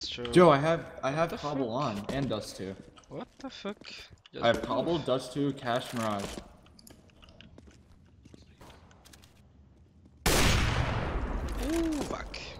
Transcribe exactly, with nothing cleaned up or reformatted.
True. Joe, I have I have the Cobble fuck? on and Dust two. What the fuck? Just I have move. Cobble, Dust two, Cash, Mirage. Ooh, fuck.